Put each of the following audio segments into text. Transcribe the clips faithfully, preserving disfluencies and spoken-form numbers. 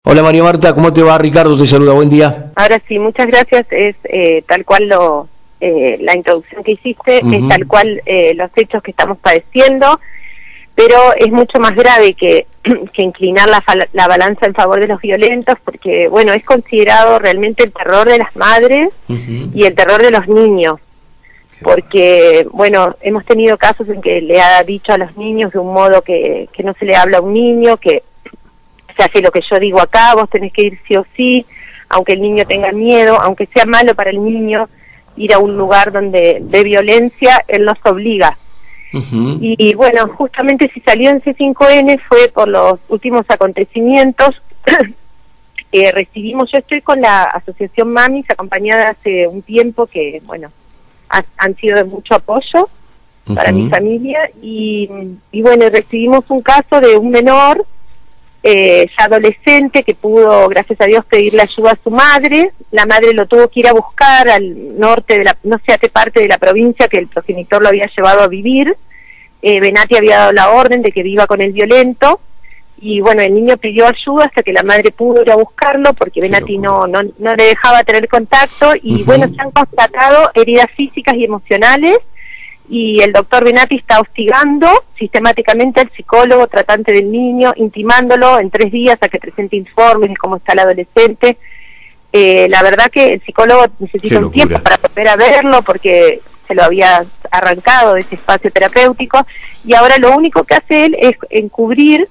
Hola María Marta, ¿cómo te va? Ricardo te saluda, buen día. Ahora sí, muchas gracias, es eh, tal cual lo eh, la introducción que hiciste, uh-huh. es tal cual eh, los hechos que estamos padeciendo, pero es mucho más grave que, que inclinar la, la balanza en favor de los violentos, porque bueno, es considerado realmente el terror de las madres uh-huh. y el terror de los niños, porque bueno, hemos tenido casos en que le ha dicho a los niños de un modo que, que no se le habla a un niño, que se hace lo que yo digo acá, vos tenés que ir sí o sí, aunque el niño tenga miedo, aunque sea malo para el niño ir a un lugar donde de violencia, él nos obliga. Uh-huh. y, y bueno, justamente si salió en C cinco N fue por los últimos acontecimientos que recibimos. Yo estoy con la asociación Mamis, acompañada hace un tiempo, que bueno, ha, han sido de mucho apoyo uh-huh. para mi familia, y, y bueno, recibimos un caso de un menor Eh, ya adolescente que pudo, gracias a Dios, pedirle ayuda a su madre. La madre lo tuvo que ir a buscar al norte de la, no sé a qué parte de la provincia que el progenitor lo había llevado a vivir. eh, Benati había dado la orden de que viva con el violento, y bueno, el niño pidió ayuda hasta que la madre pudo ir a buscarlo, porque Benati no, no, no le dejaba tener contacto, y uh-huh. bueno, se han constatado heridas físicas y emocionales, y el doctor Benati está hostigando sistemáticamente al psicólogo tratante del niño, intimándolo en tres días a que presente informes de cómo está el adolescente. Eh, la verdad que el psicólogo necesita un tiempo para volver a verlo, porque se lo había arrancado de ese espacio terapéutico, y ahora lo único que hace él es encubrir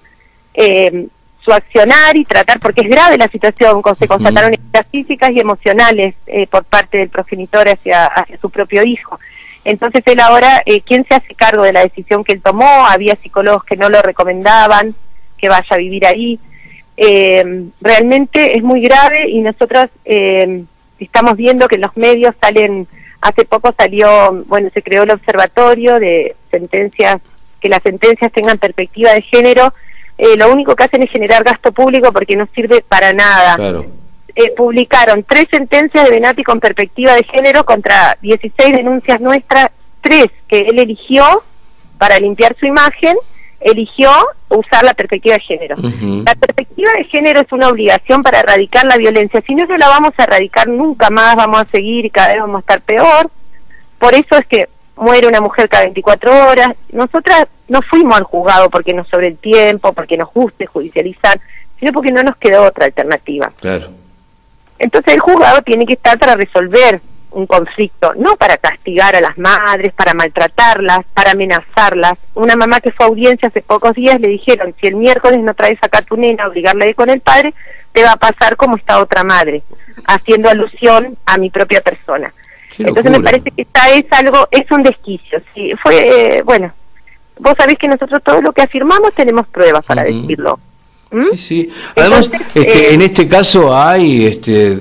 eh, su accionar y tratar, porque es grave la situación, se constataron heridas físicas y emocionales eh, por parte del progenitor hacia, hacia su propio hijo. Entonces él ahora, eh, ¿quién se hace cargo de la decisión que él tomó? Había psicólogos que no lo recomendaban, que vaya a vivir ahí. Eh, realmente es muy grave, y nosotros eh, estamos viendo que en los medios salen, hace poco salió, bueno, se creó el observatorio de sentencias, que las sentencias tengan perspectiva de género. Eh, lo único que hacen es generar gasto público, porque no sirve para nada. Claro. Eh, publicaron tres sentencias de Benati con perspectiva de género contra dieciséis denuncias nuestras, tres que él eligió para limpiar su imagen, eligió usar la perspectiva de género. Uh-huh. La perspectiva de género es una obligación para erradicar la violencia, si no, no la vamos a erradicar nunca más, vamos a seguir y cada vez vamos a estar peor. Por eso es que muere una mujer cada veinticuatro horas. Nosotras no fuimos al juzgado porque nos sobre el tiempo, porque nos guste judicializar, sino porque no nos quedó otra alternativa. Claro. Entonces el juzgado tiene que estar para resolver un conflicto, no para castigar a las madres, para maltratarlas, para amenazarlas. Una mamá que fue a audiencia hace pocos días le dijeron, si el miércoles no traes acá a tu nena, obligarla a ir con el padre, te va a pasar como esta otra madre, haciendo alusión a mi propia persona. Entonces me parece que esta es algo, es un desquicio. Sí, fue, eh, bueno, vos sabés que nosotros todo lo que afirmamos tenemos pruebas para uh-huh. decirlo. ¿Mm? Sí, sí. Además, Entonces, este, eh, en este caso hay este,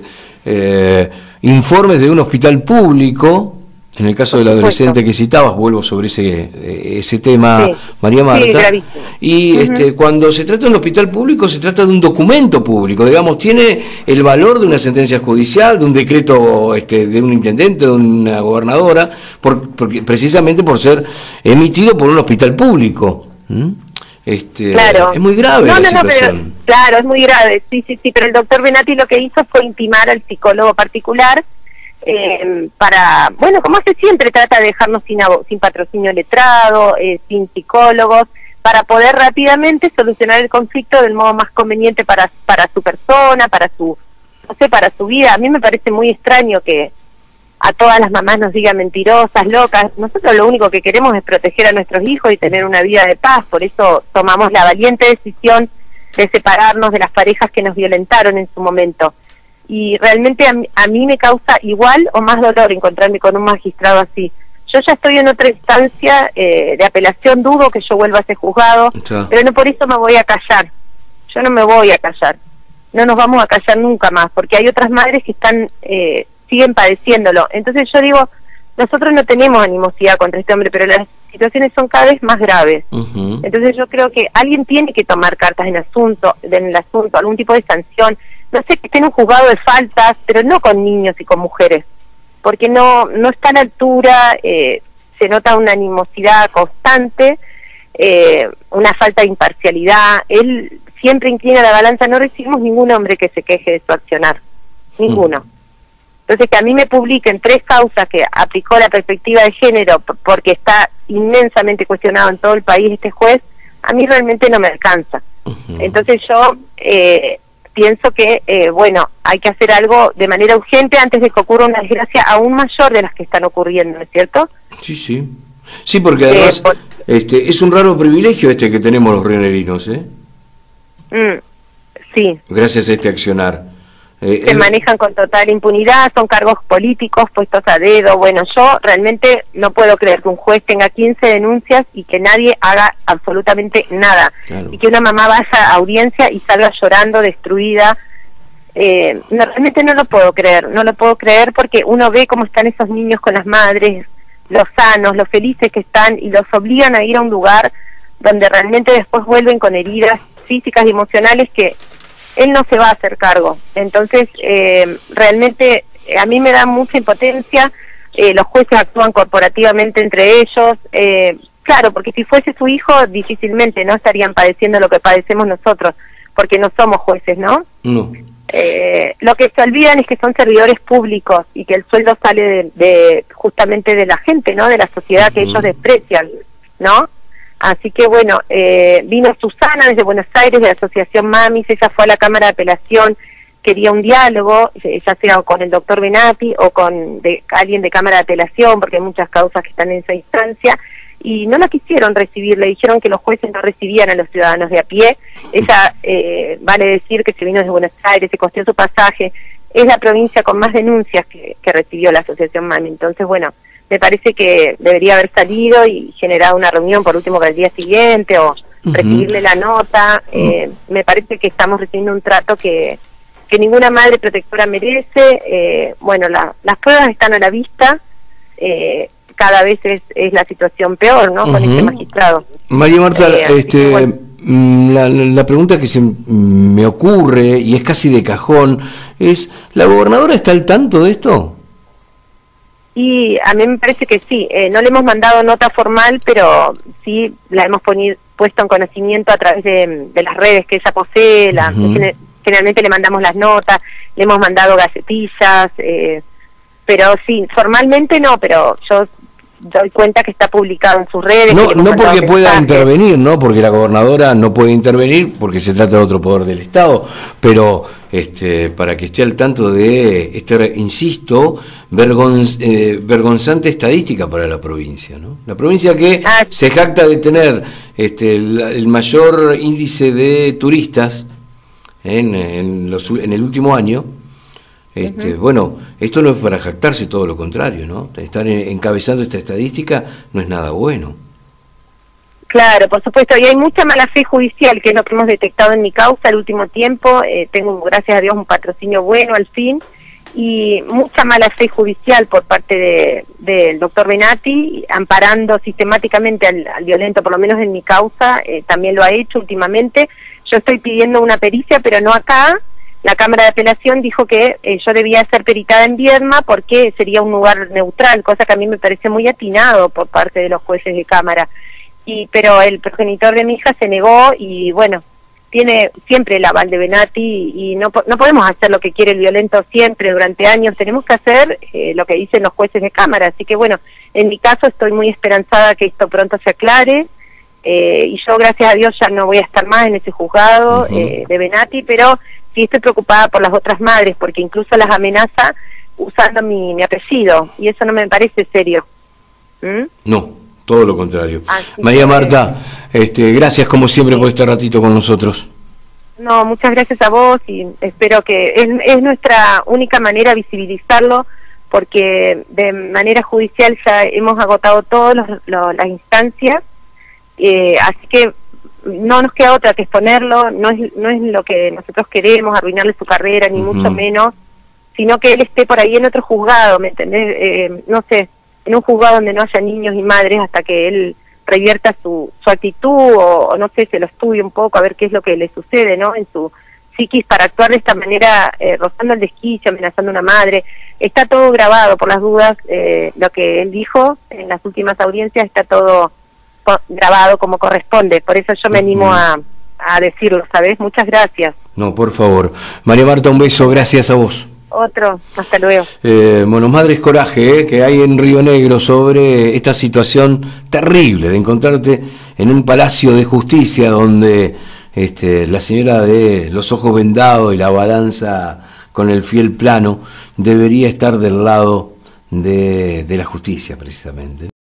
eh, informes de un hospital público, en el caso del adolescente que citabas, vuelvo sobre ese ese tema, sí. María Marta, sí, y uh-huh. este, cuando se trata de un hospital público, se trata de un documento público, digamos, tiene el valor de una sentencia judicial, de un decreto este, de un intendente, de una gobernadora, por, porque, precisamente por ser emitido por un hospital público. ¿Mm? Este, claro. Es muy grave no, la no, situación. No, pero, claro, es muy grave, sí, sí, sí, pero el doctor Benati lo que hizo fue intimar al psicólogo particular eh, para, bueno, como hace siempre, trata de dejarnos sin, sin patrocinio letrado, eh, sin psicólogos, para poder rápidamente solucionar el conflicto del modo más conveniente para, para su persona, para su, no sé, para su vida. A mí me parece muy extraño que a todas las mamás nos digan mentirosas, locas. Nosotros lo único que queremos es proteger a nuestros hijos y tener una vida de paz. Por eso tomamos la valiente decisión de separarnos de las parejas que nos violentaron en su momento. Y realmente a mí, a mí me causa igual o más dolor encontrarme con un magistrado así. Yo ya estoy en otra instancia eh, de apelación, dudo que yo vuelva a ser juzgado, sí. pero no por eso me voy a callar. Yo no me voy a callar. No nos vamos a callar nunca más, porque hay otras madres que están... Eh, siguen padeciéndolo. Entonces yo digo, nosotros no tenemos animosidad contra este hombre, pero las situaciones son cada vez más graves. Uh-huh. Entonces yo creo que alguien tiene que tomar cartas en asunto, en el asunto, algún tipo de sanción. No sé, que esté en un juzgado de faltas, pero no con niños y con mujeres, porque no no está a la altura, eh, se nota una animosidad constante, eh, una falta de imparcialidad. Él siempre inclina la balanza, no recibimos ningún hombre que se queje de su accionar, ninguno. Mm. Entonces, que a mí me publiquen tres causas que aplicó la perspectiva de género porque está inmensamente cuestionado en todo el país este juez, a mí realmente no me alcanza. Uh-huh. Entonces yo eh, pienso que, eh, bueno, hay que hacer algo de manera urgente antes de que ocurra una desgracia aún mayor de las que están ocurriendo, ¿no es cierto? Sí, sí. Sí, porque además eh, por... este, es un raro privilegio este que tenemos los rionerinos, ¿eh? Mm, sí. Gracias a este accionar. Eh, se eh, manejan con total impunidad, son cargos políticos puestos a dedo. Bueno, yo realmente no puedo creer que un juez tenga quince denuncias y que nadie haga absolutamente nada. Claro. Y que una mamá vaya a audiencia y salga llorando, destruida. Eh, no, realmente no lo puedo creer, no lo puedo creer porque uno ve cómo están esos niños con las madres, los sanos, los felices que están, y los obligan a ir a un lugar donde realmente después vuelven con heridas físicas y emocionales que él no se va a hacer cargo. Entonces, eh, realmente a mí me da mucha impotencia. Eh, los jueces actúan corporativamente entre ellos. Eh, claro, porque si fuese su hijo, difícilmente no estarían padeciendo lo que padecemos nosotros, porque no somos jueces, ¿no? No. Eh, lo que se olvidan es que son servidores públicos y que el sueldo sale de, de justamente de la gente, ¿no? De la sociedad uh-huh. que ellos desprecian, ¿no? Así que bueno, eh, vino Susana desde Buenos Aires, de la Asociación Mamis. Ella fue a la Cámara de Apelación, quería un diálogo, ya sea con el doctor Benati o con de, alguien de Cámara de Apelación, porque hay muchas causas que están en esa instancia, y no la quisieron recibir, le dijeron que los jueces no recibían a los ciudadanos de a pie. Ella, eh, vale decir que se vino desde Buenos Aires, se costeó su pasaje, es la provincia con más denuncias que, que recibió la Asociación Mami. Entonces, bueno, me parece que debería haber salido y generado una reunión por último para el día siguiente o uh-huh. recibirle la nota. Eh, uh-huh. Me parece que estamos recibiendo un trato que, que ninguna madre protectora merece. Eh, bueno, la, las pruebas están a la vista. Eh, cada vez es, es la situación peor, ¿no? Uh-huh. Con este magistrado. María Marta, eh, este, que, bueno, la, la pregunta que se me ocurre, y es casi de cajón, es, ¿la gobernadora está al tanto de esto? Y a mí me parece que sí. Eh, no le hemos mandado nota formal, pero sí la hemos ponido, puesto en conocimiento a través de, de las redes que ella posee. La, uh-huh. Generalmente le mandamos las notas, le hemos mandado galletillas, eh, pero sí, formalmente no, pero yo doy cuenta que está publicado en sus redes. No, no porque pueda intervenir, ¿no? Porque la gobernadora no puede intervenir porque se trata de otro poder del Estado, pero este, para que esté al tanto de esta, insisto, vergon, eh, vergonzante estadística para la provincia, ¿no? La provincia que ah, se jacta de tener este, el, el mayor índice de turistas en, en, los, en el último año. Este, uh-huh. Bueno, esto no es para jactarse, todo lo contrario, ¿no? Estar encabezando esta estadística no es nada bueno. Claro, por supuesto, y hay mucha mala fe judicial, que es lo que hemos detectado en mi causa el último tiempo. Eh, tengo, gracias a Dios, un patrocinio bueno al fin, y mucha mala fe judicial por parte de, del doctor Benati, amparando sistemáticamente al, al violento, por lo menos en mi causa, eh, también lo ha hecho últimamente. Yo estoy pidiendo una pericia, pero no acá. La Cámara de Apelación dijo que eh, yo debía ser peritada en Viedma porque sería un lugar neutral, cosa que a mí me parece muy atinado por parte de los jueces de Cámara. Y pero el progenitor de mi hija se negó y bueno, tiene siempre el aval de Benati y no, no podemos hacer lo que quiere el violento siempre durante años, tenemos que hacer eh, lo que dicen los jueces de Cámara. Así que bueno, en mi caso estoy muy esperanzada que esto pronto se aclare. Eh, y yo, gracias a Dios, ya no voy a estar más en ese juzgado uh-huh. eh, de Benati, pero sí estoy preocupada por las otras madres, porque incluso las amenaza usando mi, mi apellido, y eso no me parece serio. ¿Mm? No, todo lo contrario. Así María que, Marta, este, gracias como siempre sí. por este ratito con nosotros. No, muchas gracias a vos, y espero que es, es nuestra única manera de visibilizarlo, porque de manera judicial ya hemos agotado todas las instancias. Eh, así que no nos queda otra que exponerlo, no es, no es lo que nosotros queremos, arruinarle su carrera, ni uh-huh. mucho menos, sino que él esté por ahí en otro juzgado, ¿me entendés? Eh, no sé, en un juzgado donde no haya niños y madres hasta que él revierta su, su actitud o, o no sé, se lo estudie un poco a ver qué es lo que le sucede, ¿no? En su psiquis para actuar de esta manera, eh, rozando el desquicio, amenazando a una madre. Está todo grabado por las dudas, eh, lo que él dijo en las últimas audiencias está todo grabado como corresponde, por eso yo me animo a, a decirlo, ¿sabes? Muchas gracias. No, por favor. María Marta, un beso, gracias a vos. Otro, hasta luego. Eh, bueno, Madres Coraje, eh, que hay en Río Negro sobre esta situación terrible de encontrarte en un palacio de justicia donde este, la señora de los ojos vendados y la balanza con el fiel plano debería estar del lado de, de la justicia, precisamente.